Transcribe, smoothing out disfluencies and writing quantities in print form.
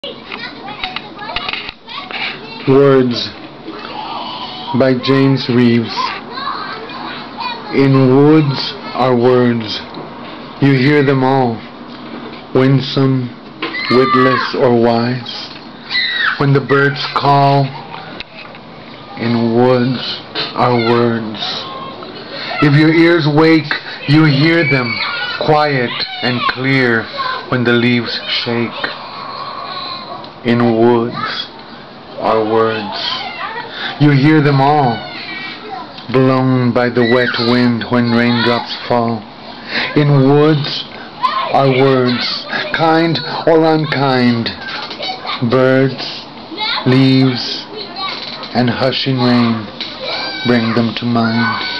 Words by James Reeves. In woods are words, you hear them all, winsome, witless, or wise. When the birds call, in woods are words. If your ears wake, you hear them, quiet and clear, when the leaves shake. In woods are words. You hear them all, blown by the wet wind when raindrops fall. In woods are words, kind or unkind, birds, leaves, and hushing rain bring them to mind.